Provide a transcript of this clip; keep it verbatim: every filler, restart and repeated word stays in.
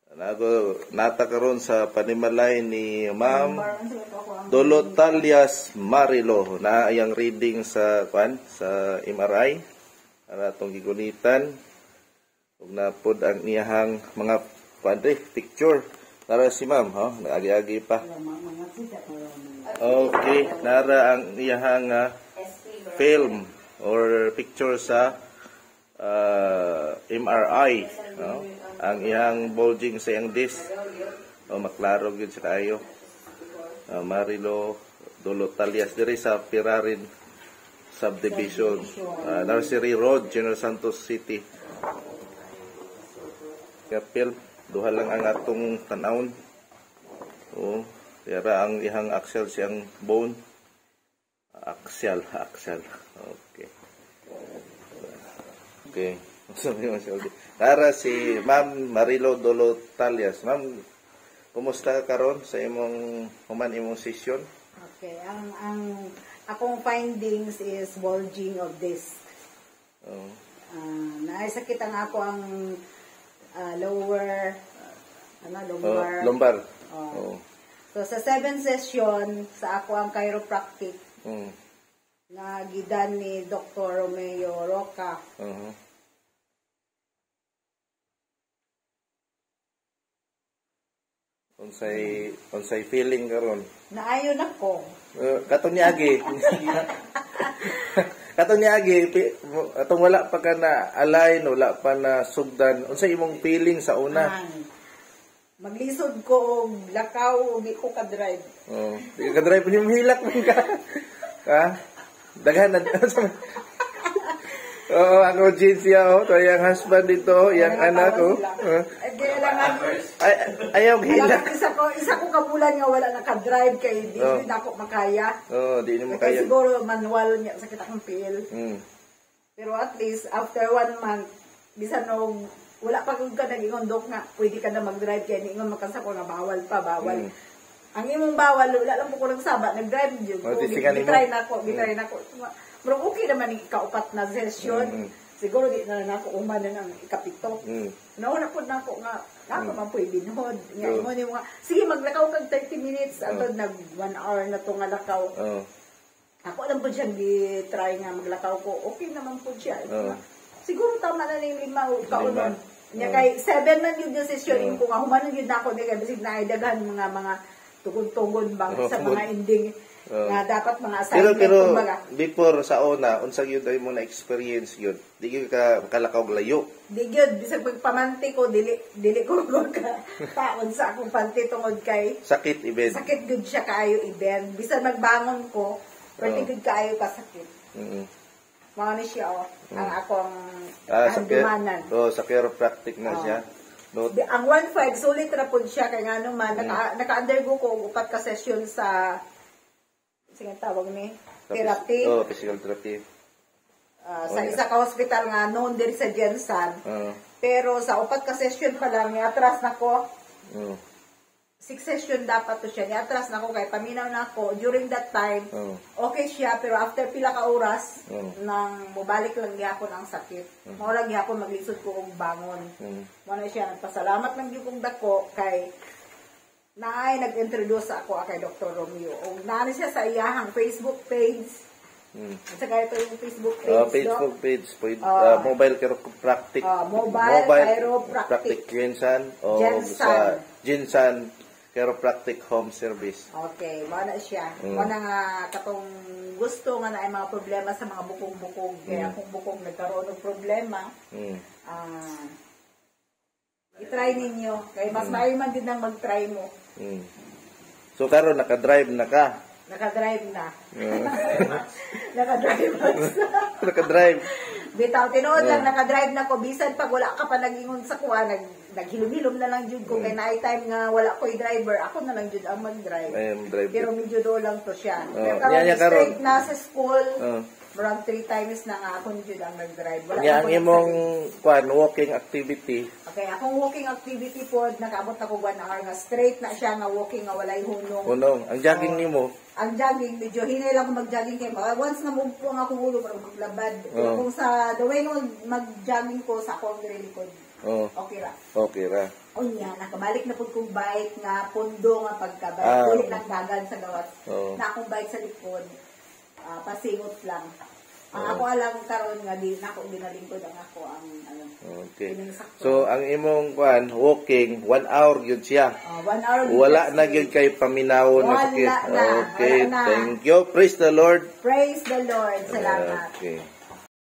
Nago nata karon sa panimalay ni Ma'am Dolotalias Marilo na ayang reading sa kwan sa M R I para atong gigunitan ug napod ang iyahang mga kwan picture nara si Ma'am ha naagi-agi pa. Okay, nara ang iyahang uh, film or picture sa uh, M R I no? Ang iyang bulging sa iyang disc o maklaro gyud sa kayo. uh, Marilo Dolotalias diri sa Pirarin Subdivision, uh, Nursery Road, General Santos City. Kapil duha lang ang atong tan-awon. Oh, yara ang ihang axial siyang bone. Axial, axial. Okay. Okay. Para si Ma'am Marilo Dolotalias. Ma'am, kumusta ka karon sa imong human imong session? Okay, ang ang akong findings is bulging of disc. Oh. Uh, naisakit ang ako ang uh, lower uh, ano lumbar. Oh, lumbar. Oh. Oh. So sa seventh session sa ako ang chiropractic. Mm. Na gidan ni Doctor Romeo Roca. Uh-huh. Unsay unsay feeling karon? Naayon ako. Uh, katong niagi. katong niagi atong wala pa ka na align, wala pa na sugdan. Unsay imong feeling sa una? Ay, maglisod ko og lakaw ug di ko ka-drive. Oh, di ka drive ni hilak man ka. Ha? Daghan na. Oo, ako jeans siya, oh. Ito yung husband dito, yung anak ko. Oh. Ay, ayaw hilak. Isa ko, isa ko kabulan nga wala naka-drive kay di oh. Din ako makaya. Oo, oh, di na makaya. Kaya siguro manual niya sa kita kong feel. Mm. Pero at least, after one month, bisan nung wala pa kung ka nag-ingondok nga, pwede ka na mag-drive kaya ni-ingon makasa ko na bawal pa, bawal. Mm. Ang imong bawal, wala lang po ko lang saba, nag-drive yun. Oh, bitry na ako, bitry na ako. Pero okay naman yung ikaupat na session. Mm-hmm. Siguro di na na ako umanan ang ikapito. Mm. Nauna po na ako nga, ako mm. man po ibinhod. Nga so, mo ni mga, sige maglakaw kag thirty minutes, oh. Atod nag one hour na to nga lakaw. Oh. Ako lang po siyang di-try nga maglakaw ko, okay naman po siya. Oh. Siguro tama na yung lima o kaunon. Nga kay seven man yun yung session, oh. Ko nga humanan yun na ako, di kaya bisig na idaghan mga mga tugon-tugon bang oh, sa mga ending. Uh, nga dapat mga assignment pero, pero kumbaga. Before sa una, unsa gyud ay mo na experience gyud? Di gyud ka kalakaw layo. Di gyud bisag pagpamanti ko dili dili ko ka taon sa akong panty tungod kay sakit ibed. Sakit gyud siya kaayo ibed. Bisan magbangon ko, pwede uh, gyud kaayo ka sakit. Mm. Mao ni siya oh, mm. Ang akong ah, handumanan. Oh, sa chiropractic na oh. Siya. No. Ang one five sulit ra pud siya kay ngano man mm. naka naka-undergo ko upat ka session sa sige tawag ni therapy. Oh, physical therapy. Uh, sa oh, isa ka hospital nga noon diri sa Jensen. Uh, pero sa upat ka session pa lang ni atras nako. Uh, six session dapat to siya. Ni atras nako kay paminaw nako during that time. Uh, okay siya pero after pila ka oras uh, nang mobalik lang gyapon ang sakit. Uh, Mao lang gyapon maglisod ko og bangon. Uh, Mo na siya nagpasalamat lang gyud kong dako kay naay nag-introduce ako kay Doctor Romeo. O naani siya sa iyahang Facebook page. Hmm. At saka ito yung Facebook page. Uh, Facebook no? Page. Uh, uh, mobile Chiropractic. Uh, mobile, mobile Chiropractic. Jensen. O sa Jensen Chiropractic Home Service. Okay. Mana siya. Hmm. Mana nga katong gusto nga na ay mga problema sa mga bukong-bukong. Kaya hmm. kung bukong nagkaroon ng problema, hmm. uh, i-try ninyo. Kaya mas hmm. maaari man din nang mag-try mo. Hmm. So, karon naka-drive na ka? Naka-drive na. Uh. Naka-drive na. Naka-drive. Bitaw, tinood lang, uh. naka-drive na ko. Bisan pag wala ka pa nag-ingon sa kuha, nag, naghilom-hilom na lang jud ko. Hmm. Kaya na time nga wala ko'y driver, ako na lang jud ang mag-drive. Pero medyo do lang to siya. Uh. Pero karon yeah, straight karon. Na sa school, uh. Marang three times na nga ako jud ang nag-drive. Wala yeah, ang imong kwan, walking activity. Okay, akong walking activity po, nakaabot na ko one hour nga straight na siya nga walking nga walay hunong. Hunong. Ang jogging so, nimo? Ang jogging, medyo hinay lang ako mag-jogging kay mga. Once na mumpo ang akong ulo para maglabad. Oh. Kung sa the way nga mag-jogging ko sa akong relikod. Oh. Okay ra. Okay ra. Unya, nakabalik na pud kong bike nga pundo nga pagkabalik. Ah. Ulit lang dagan sa gawas. Oh. Na akong bike sa likod, ah, pasingot lang. Ang Oh. ako alam karon nga di nako ginalingkod ang ako ang ano. Okay. Piningsakto. So, ang imong kuan walking, one hour yun siya. Ah, one hour. Wala na gyud kay paminawon na Wala sakit. na. Okay, Wala na. thank you. Praise the Lord. Praise the Lord. Salamat. Okay.